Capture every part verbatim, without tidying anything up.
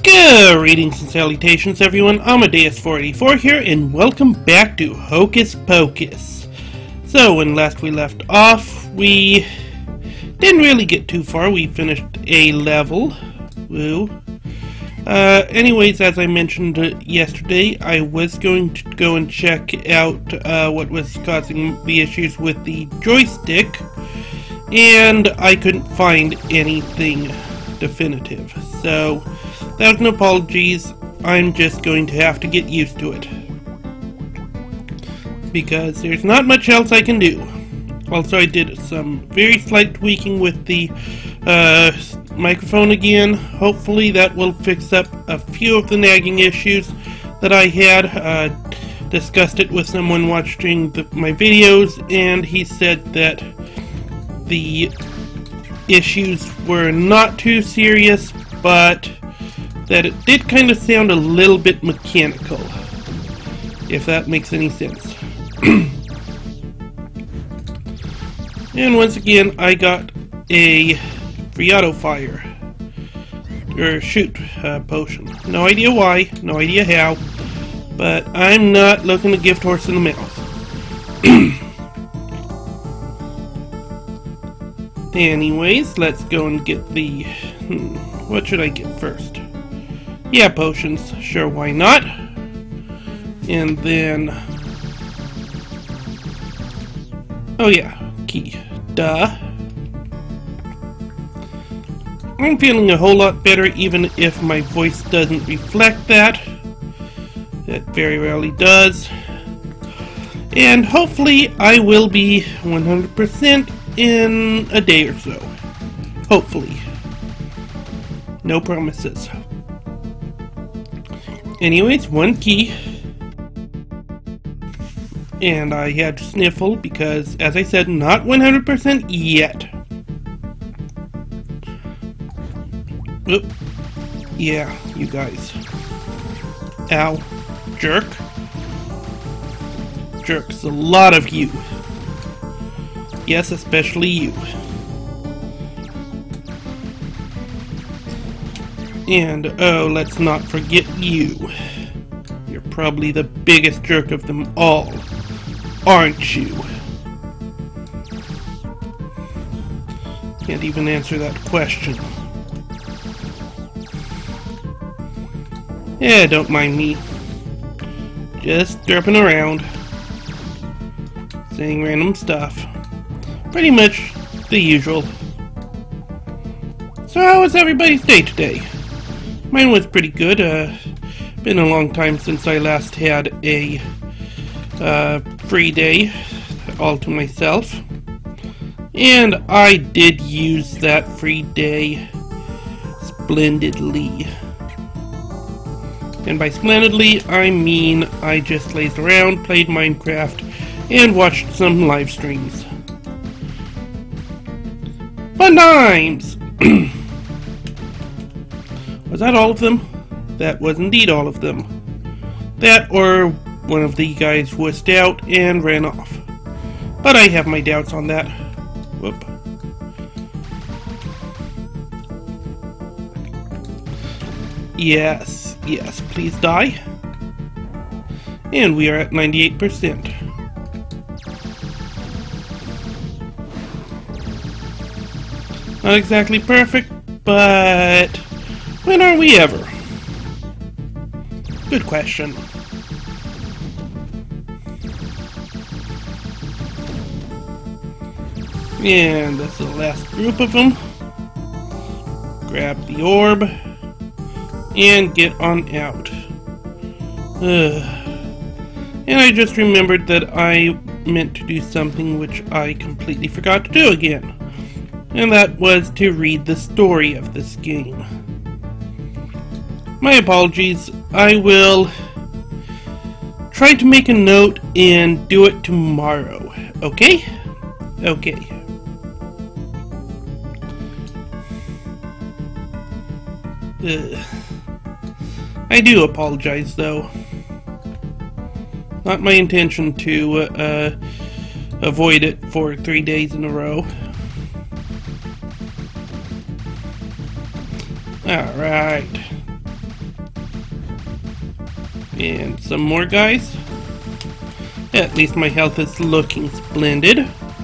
Greetings and salutations, everyone. Amadeus four eighty-four here, and welcome back to Hocus Pocus. So, when last we left off, we didn't really get too far. We finished a level. Woo. Uh, anyways, as I mentioned uh, yesterday, I was going to go and check out uh, what was causing the issues with the joystick, and I couldn't find anything definitive. So, thousand apologies, I'm just going to have to get used to it, because there's not much else I can do. Also, I did some very slight tweaking with the uh, microphone again. Hopefully that will fix up a few of the nagging issues that I had. Uh, discussed it with someone watching the, my videos, and he said that the issues were not too serious, but that it did kind of sound a little bit mechanical, if that makes any sense. And once again, I got a free auto fire, or shoot uh, potion. No idea why, no idea how, but I'm not looking a gift horse in the mouth. Anyways, let's go and get the... Hmm, what should I get first? Yeah, potions. Sure, why not? And then... Oh yeah, key. Duh. I'm feeling a whole lot better, even if my voice doesn't reflect that. It very rarely does. And hopefully I will be one hundred percent in a day or so. Hopefully. No promises. Anyways, one key. And I had to sniffle because, as I said, not one hundred percent yet. Oop. Yeah, you guys. Ow. Jerk. Jerks, a lot of you. Yes, especially you. And, oh, let's not forget you. You're probably the biggest jerk of them all, aren't you? Can't even answer that question. Yeah, don't mind me. Just derping around, saying random stuff. Pretty much the usual. So how was everybody's day today? Mine was pretty good. Uh, been a long time since I last had a uh, free day all to myself. And I did use that free day splendidly. And by splendidly, I mean I just lazed around, played Minecraft, and watched some live streams. Fun times! Was that all of them? That was indeed all of them. That or one of the guys wussed out and ran off. But I have my doubts on that. Whoop. Yes, yes, please die. And we are at ninety-eight percent. Not exactly perfect, but when are we ever? Good question. And that's the last group of them. Grab the orb and get on out. Ugh. And I just remembered that I meant to do something which I completely forgot to do again. And that was to read the story of this game. My apologies. I will try to make a note and do it tomorrow. Okay? Okay. Ugh. I do apologize, though. Not my intention to uh, avoid it for three days in a row. Alright. And some more guys. At least my health is looking splendid.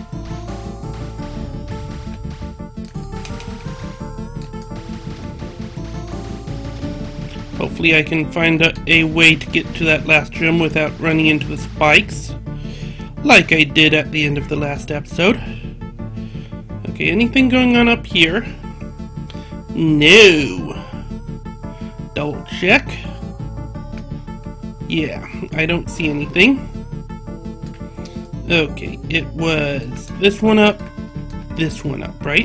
Hopefully I can find a, a way to get to that last gym without running into the spikes, like I did at the end of the last episode. Okay, anything going on up here? No. Double check. Yeah, I don't see anything. Okay, it was this one up, this one up, right?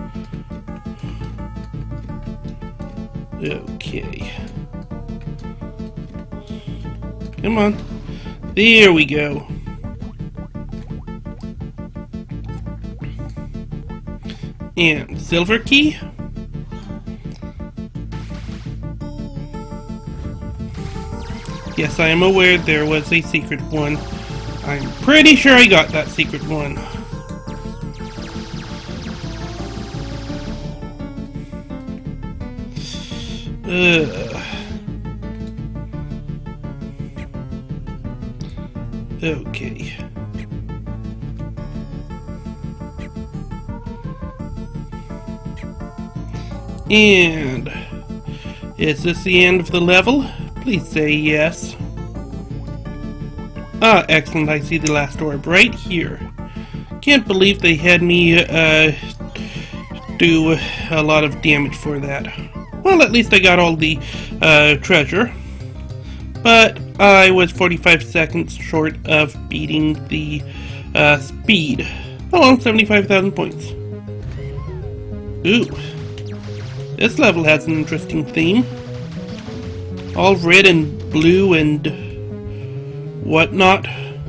Okay. Come on. There we go. And silver key. Yes, I am aware there was a secret one. I'm pretty sure I got that secret one. Ugh. Okay. And is this the end of the level? Please say yes. Ah, excellent. I see the last orb right here. Can't believe they had me uh, do a lot of damage for that. Well, at least I got all the uh, treasure. But I was forty-five seconds short of beating the uh, speed. Oh well, seventy-five thousand points. Ooh. This level has an interesting theme. All red and blue and whatnot.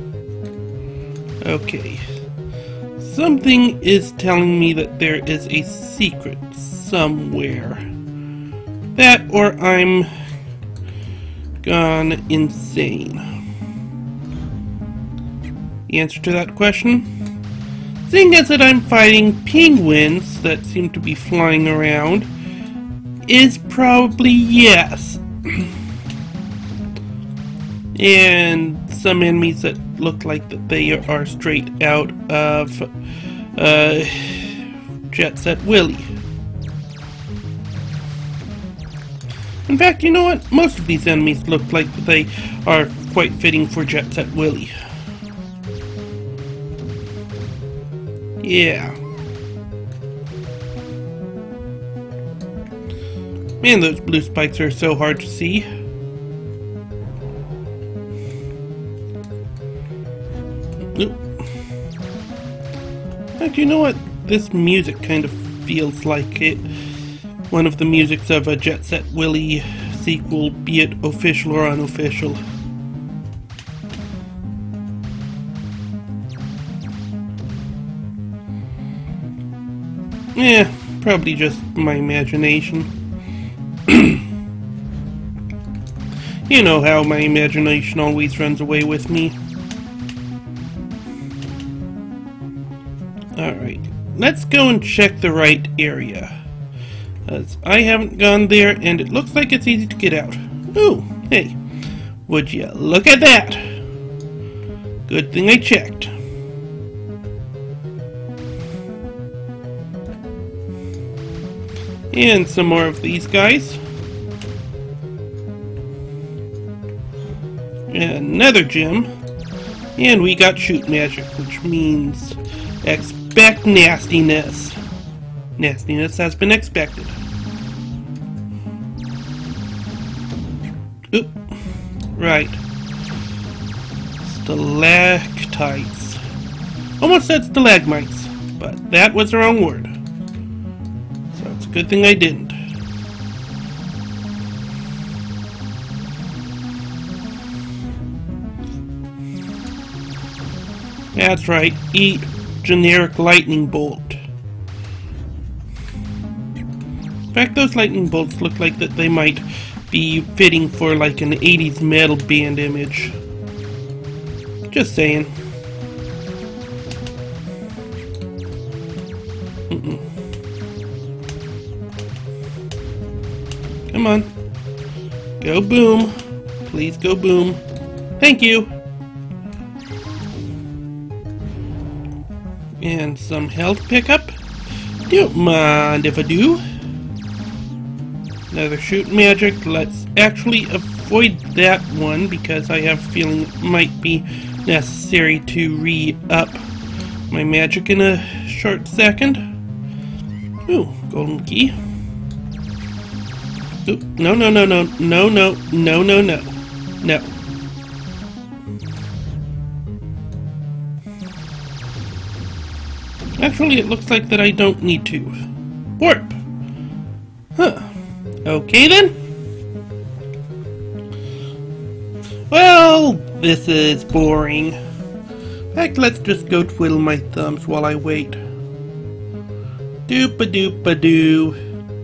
Okay. Something is telling me that there is a secret somewhere. That or I'm gone insane. The answer to that question? Seeing as that I'm fighting penguins that seem to be flying around, is probably yes. And some enemies that look like that they are straight out of uh, Jet Set Willy. In fact, you know what? Most of these enemies look like they are quite fitting for Jet Set Willy. Yeah. Man, those blue spikes are so hard to see. Oop. But you know what? This music kind of feels like it. One of the musics of a Jet Set Willy sequel, be it official or unofficial. Yeah, probably just my imagination. You know how my imagination always runs away with me. Alright, let's go and check the right area. As I haven't gone there, and it looks like it's easy to get out. Ooh, hey, would you look at that? Good thing I checked. And some more of these guys. Another gem. And we got shoot magic, which means expect nastiness. Nastiness has been expected. Oop. Right. Stalactites. Almost said stalagmites, but that was the wrong word. So it's a good thing I didn't. That's right, eat generic lightning bolt. In fact, those lightning bolts look like that they might be fitting for like an eighties metal band image. Just saying. Mm-mm. Come on. Go boom. Please go boom. Thank you. And some health pickup. Don't mind if I do. Another shoot magic. Let's actually avoid that one because I have a feeling it might be necessary to re-up my magic in a short second. Ooh, golden key. Ooh, no, no, no, no, no, no, no, no, no, no. Actually, it looks like that I don't need to. Warp! Huh. Okay then. Well, this is boring. In fact, let's just go twiddle my thumbs while I wait. Doop-a-doop-a-doo.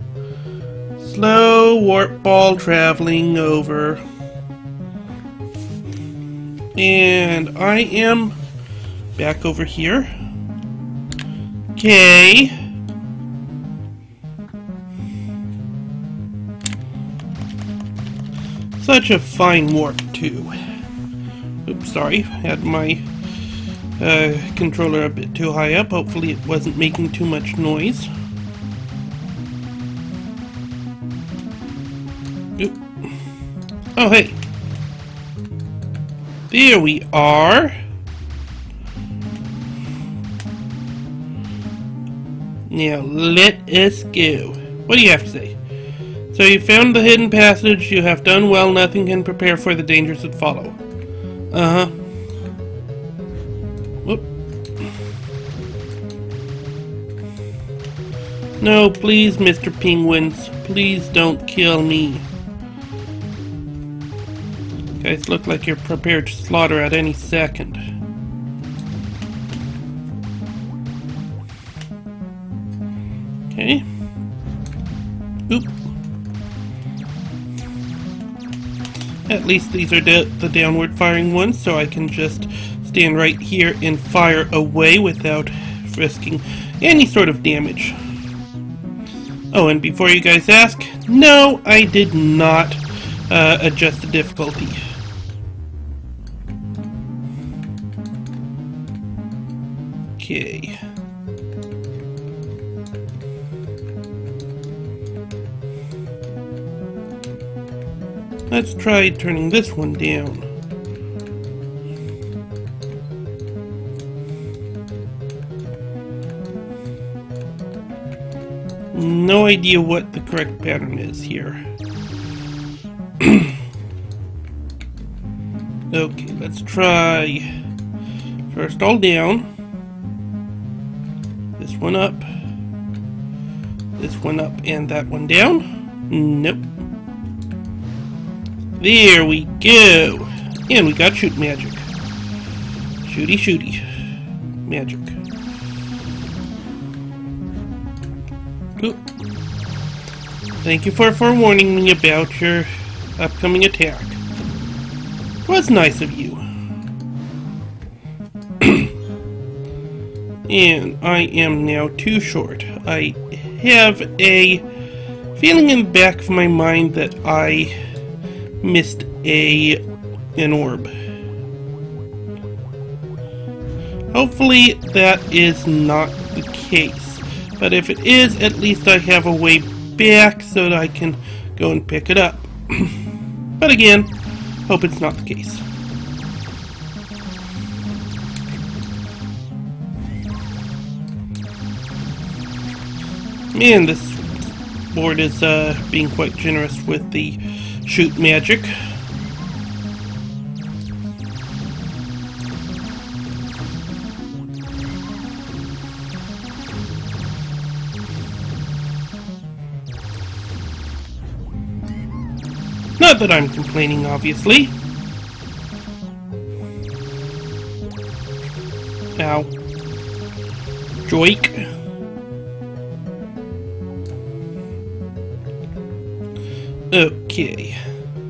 Slow warp ball traveling over. And I am back over here. Okay. Such a fine warp, too. Oops, sorry. Had my uh, controller a bit too high up. Hopefully it wasn't making too much noise. Oop. Oh, hey. There we are. Now, let us go. What do you have to say? So you found the hidden passage, you have done well, nothing can prepare for the dangers that follow. Uh-huh. Whoop. No, please, Mister Penguins. Please don't kill me. You guys look like you're prepared to slaughter at any second. Okay. Oop. At least these are the, the downward firing ones, so I can just stand right here and fire away without risking any sort of damage. Oh, and before you guys ask, no, I did not uh, adjust the difficulty. Okay. Let's try turning this one down. No idea what the correct pattern is here. Okay, let's try first all down. This one up. This one up and that one down. Nope. There we go. And we got shoot magic. Shooty shooty. Magic. Oop. Thank you for forewarning me about your upcoming attack. Was nice of you. And I am now too short. I have a feeling in the back of my mind that I missed a an orb. Hopefully that is not the case. But if it is, at least I have a way back so that I can go and pick it up. But again, hope it's not the case. Man, this board is uh, being quite generous with the shoot magic. Not that I'm complaining, obviously. Ow. Joik. Okay.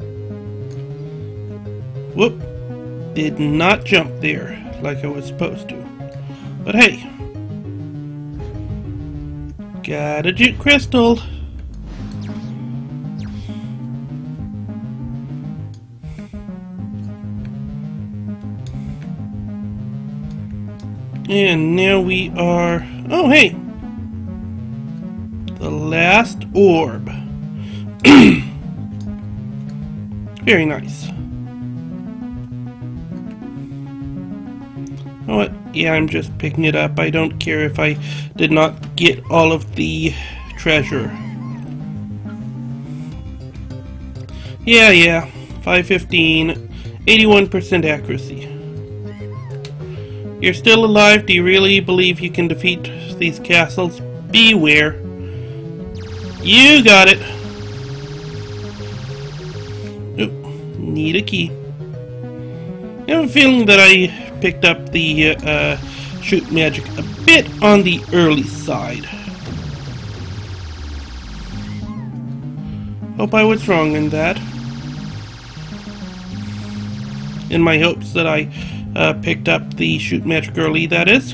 Whoop. Did not jump there like I was supposed to. But hey. Got a jute crystal. And now we are... Oh, hey! The last orb. Very nice. Oh, what? Yeah, I'm just picking it up. I don't care if I did not get all of the treasure. Yeah, yeah. five fifteen. eighty-one percent accuracy. You're still alive? Do you really believe you can defeat these castles? Beware. You got it. Oop, need a key. I have a feeling that I picked up the uh, uh, shoot magic a bit on the early side. Hope I was wrong in that. In my hopes that I uh, picked up the shoot magic early, that is.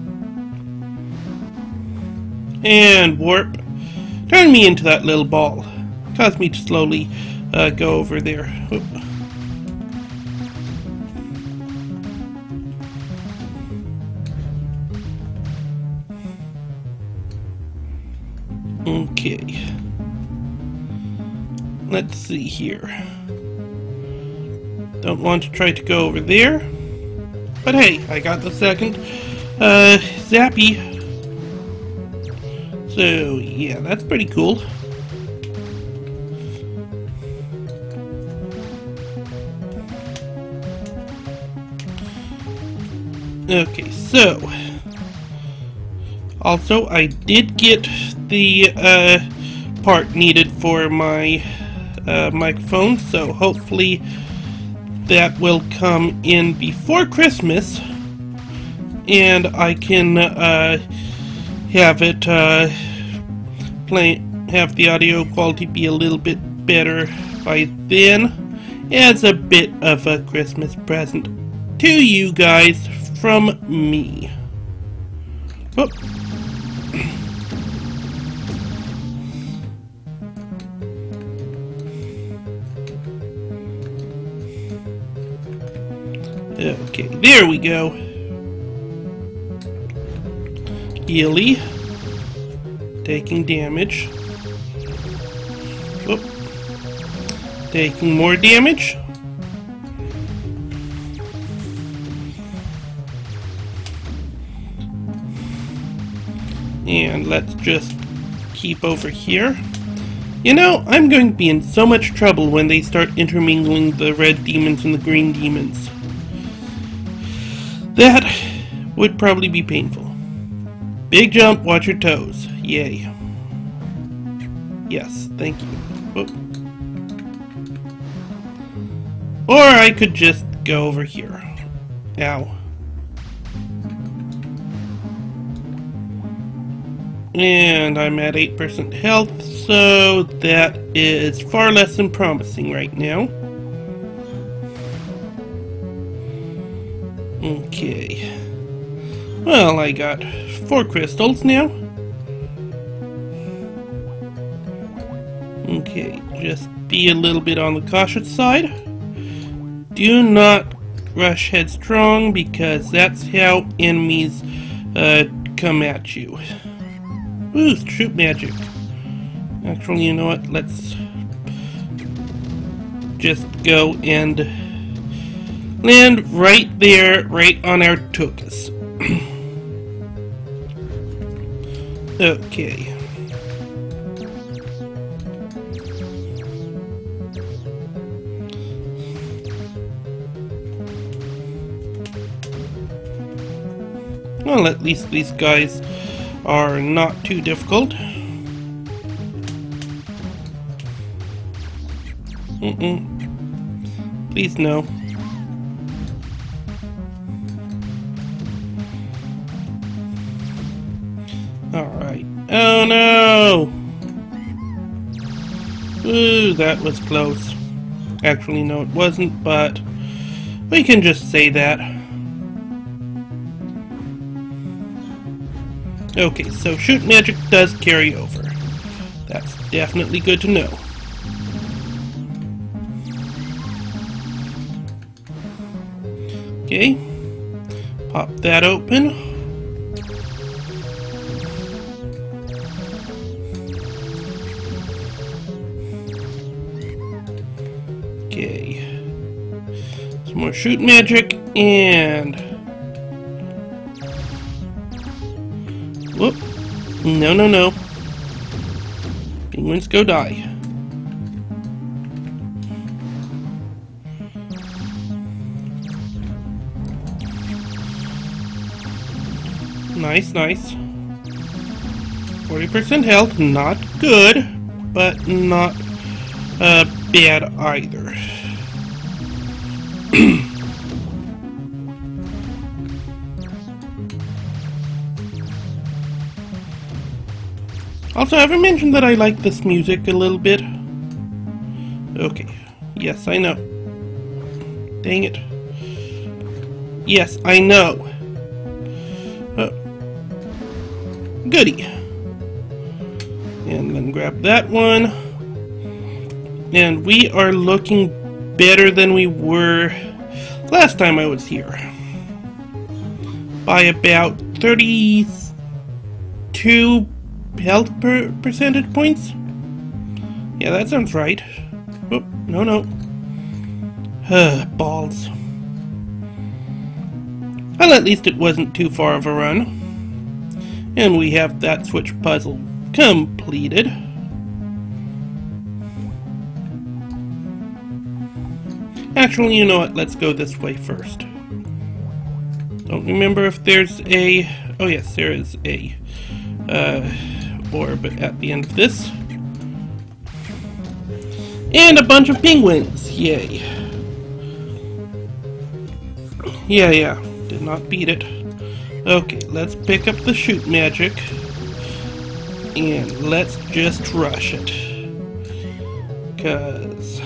And warp. Turn me into that little ball. Cause me to slowly uh, go over there. Oop. Okay. Let's see here. Don't want to try to go over there. But hey, I got the second uh, zappy. So, yeah, that's pretty cool. Okay, so... Also, I did get the uh, part needed for my uh, microphone, so hopefully that will come in before Christmas, and I can uh, have it uh, play, have the audio quality be a little bit better by then, as a bit of a Christmas present to you guys from me. Whoop. Okay, there we go. Gilly. Taking damage. Whoop. Taking more damage. And let's just keep over here. You know, I'm going to be in so much trouble when they start intermingling the red demons and the green demons. That would probably be painful. Big jump, watch your toes. Yay. Yes, thank you. Whoop. Or I could just go over here. Ow. And I'm at eight percent health, so that is far less than promising right now. Okay. Well, I got four crystals now. Okay, just be a little bit on the cautious side. Do not rush headstrong, because that's how enemies uh, come at you. Ooh, shoot magic. Actually, you know what? Let's just go and land right there, right on our Hocus. Okay. Well, at least these guys are not too difficult. Mm-mm. Please no. Alright. Oh no! Ooh, that was close. Actually, no it wasn't, but we can just say that. Okay, so shoot magic does carry over. That's definitely good to know. Okay. Pop that open. Okay. Some more shoot magic and... Whoop. No, no, no. Penguins go die. Nice, nice. forty percent health, not good, but not uh, bad either. Also, have I mentioned that I like this music a little bit? Okay. Yes, I know. Dang it. Yes, I know. Uh, goody. And then grab that one. And we are looking better than we were last time I was here. By about thirty-two health per percentage points? Yeah, that sounds right. Oh, no, no. Balls. Well, at least it wasn't too far of a run. And we have that switch puzzle completed. Actually, you know what? Let's go this way first. Don't remember if there's a... Oh yes, there is a uh, orb at the end of this. And a bunch of penguins! Yay. Yeah, yeah. Did not beat it. Okay, let's pick up the shoot magic. And let's just rush it. Because...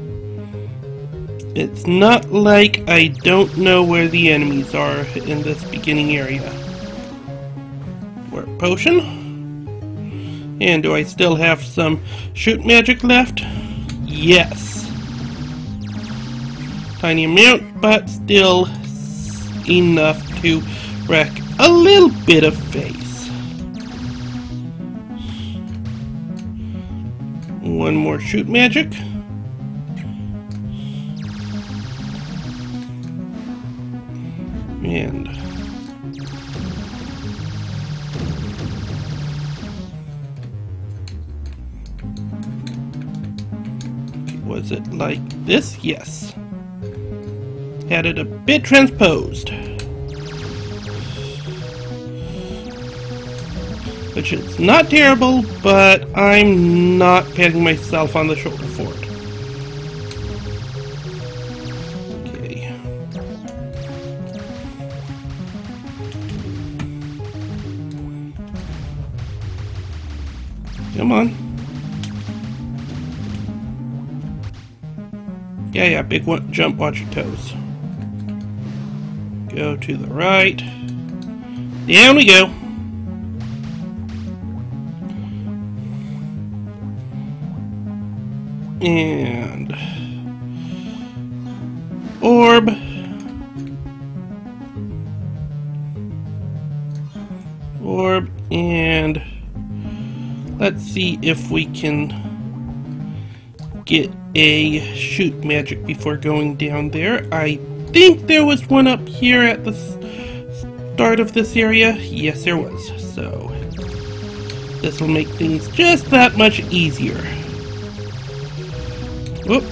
it's not like I don't know where the enemies are in this beginning area. Warp potion. And do I still have some shoot magic left? Yes. Tiny amount, but still enough to wreck a little bit of face. One more shoot magic. And was it like this? Yes. Had it a bit transposed. Which is not terrible, but I'm not patting myself on the shoulder for it. Okay. Come on. Yeah, yeah, big one, jump, watch your toes. Go to the right. Down we go. And orb. Orb, and let's see if we can get a shoot magic before going down there. I think there was one up here at the start of this area. Yes, there was. So this will make things just that much easier. Whoop.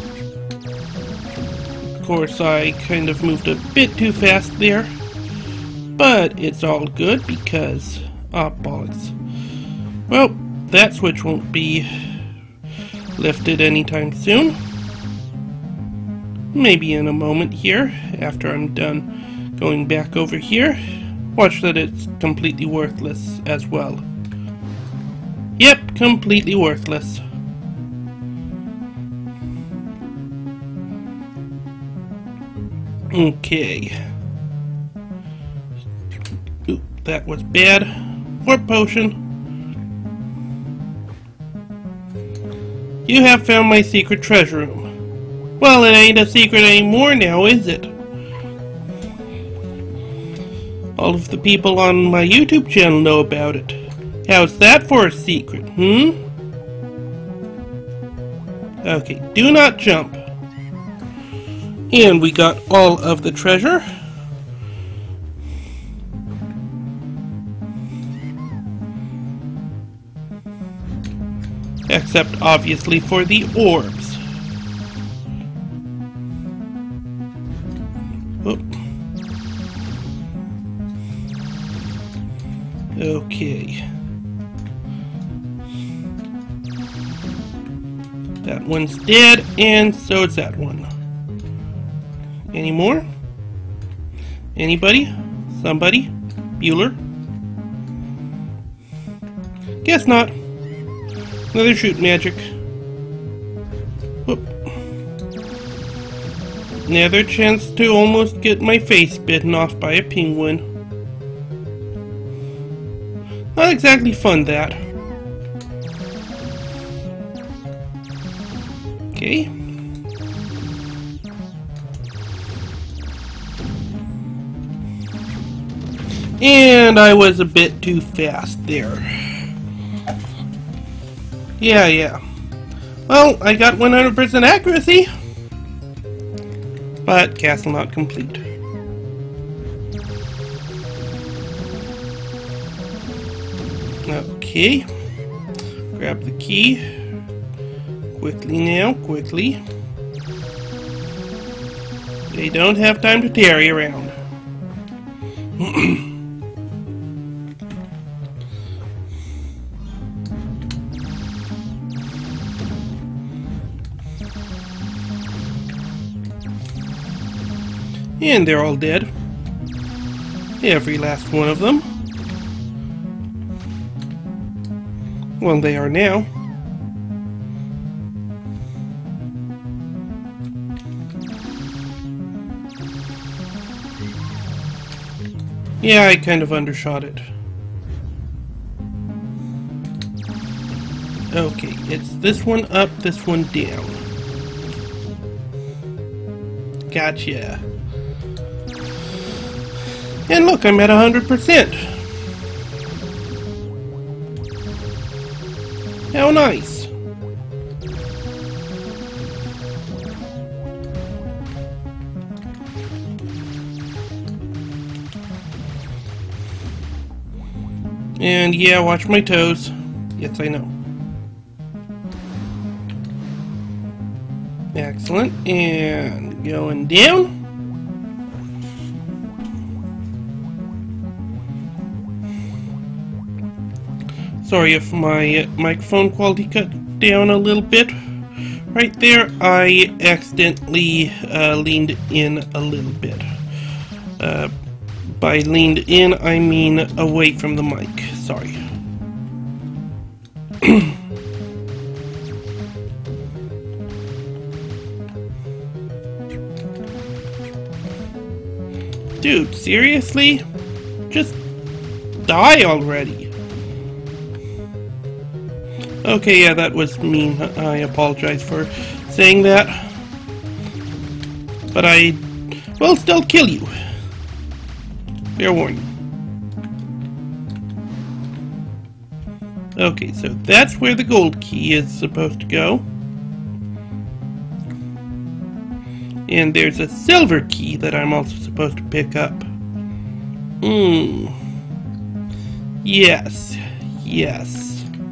Of course, I kind of moved a bit too fast there. But it's all good because... ah, bollocks. Well, that switch won't be lifted anytime soon. Maybe in a moment here, after I'm done going back over here. Watch that it's completely worthless as well. Yep, completely worthless. Okay. Ooh, that was bad. Warp potion. You have found my secret treasure room. Well, it ain't a secret anymore now, is it? All of the people on my YouTube channel know about it. How's that for a secret, hmm? Okay, do not jump. And we got all of the treasure. Except, obviously, for the orbs. Oop. Okay. That one's dead, and so is that one. Any more? Anybody? Somebody? Bueller? Guess not. Another shoot magic. Whoop. Another chance to almost get my face bitten off by a penguin. Not exactly fun, that. Okay. And I was a bit too fast there. Yeah, yeah. Well, I got one hundred percent accuracy. But castle not complete. Okay. Grab the key. Quickly now, quickly. They don't have time to tarry around. And they're all dead. Every last one of them. Well, they are now. Yeah, I kind of undershot it. Okay, it's this one up, this one down. Gotcha. And look, I'm at one hundred percent. How nice. And yeah, watch my toes. Yes, I know. Excellent. And going down. Sorry if my microphone quality cut down a little bit. Right there, I accidentally uh, leaned in a little bit. Uh, by leaned in, I mean away from the mic. Sorry. Dude, seriously? Just die already. Okay, yeah, that was mean. I apologize for saying that. But I will still kill you. Fair warning. Okay, so that's where the gold key is supposed to go. And there's a silver key that I'm also supposed to pick up. Hmm. Yes. Yes.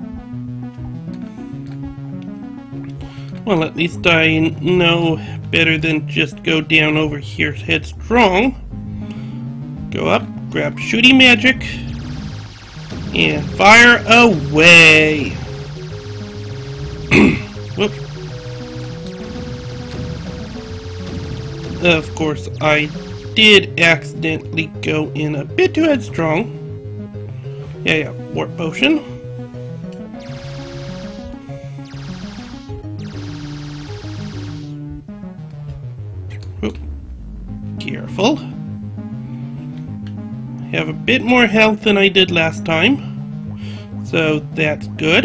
Well, at least I know better than just go down over here headstrong. Go up, grab shooty magic, and fire away. Whoop. Of course, I did accidentally go in a bit too headstrong. Yeah, yeah, warp potion. Whoop. Careful. Have a bit more health than I did last time, so that's good.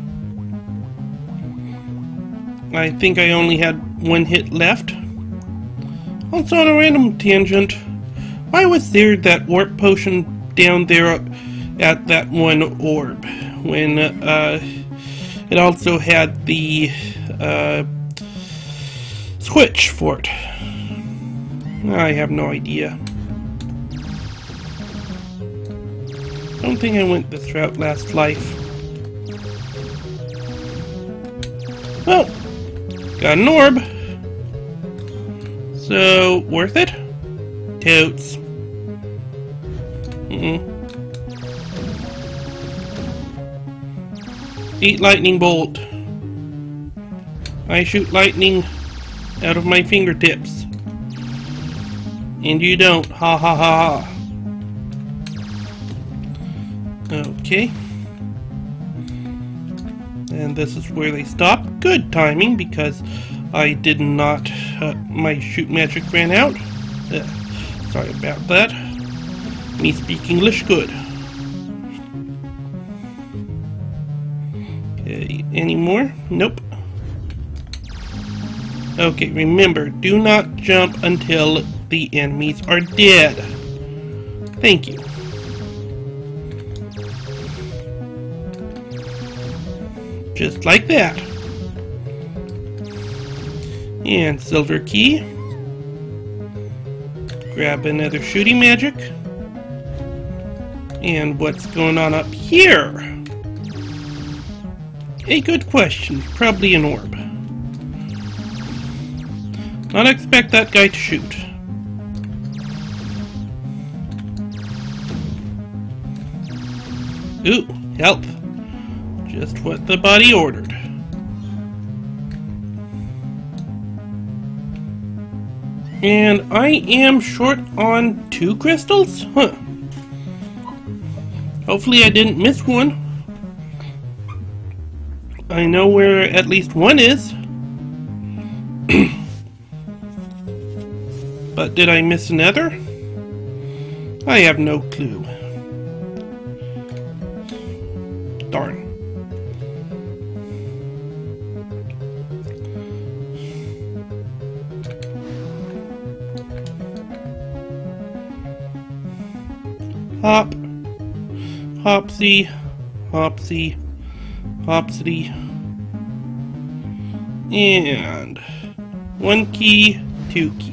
I think I only had one hit left. Also, on a random tangent, why was there that warp potion down there at that one orb when uh, it also had the uh, switch for it? I have no idea. I don't think I went this route last life. Well, got an orb. So, worth it? Totes. Mm-mm. Eat lightning bolt. I shoot lightning out of my fingertips. And you don't. Ha ha ha ha. Okay. And this is where they stop. Good timing, because I did not... Uh, my shoot magic ran out. Uh, sorry about that. Me speak English good. Okay, any more? Nope. Okay, remember, do not jump until the enemies are dead. Thank you. Just like that. And silver key. Grab another shooting magic. And what's going on up here? A good question. Probably an orb. Not expect that guy to shoot. Ooh, health. Just what the body ordered. And I am short on two crystals? Huh. Hopefully I didn't miss one. I know where at least one is. But did I miss another? I have no clue. Darn. Hop. Hopsy. Hopsy. Hopsity. And one key, two key.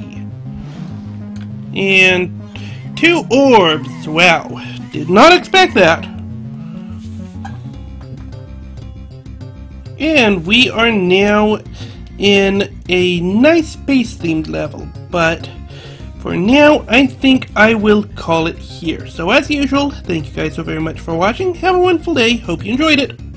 And two orbs. Wow. Did not expect that. And we are now in a nice space-themed level, but for now, I think I will call it here. So as usual, thank you guys so very much for watching. Have a wonderful day. Hope you enjoyed it.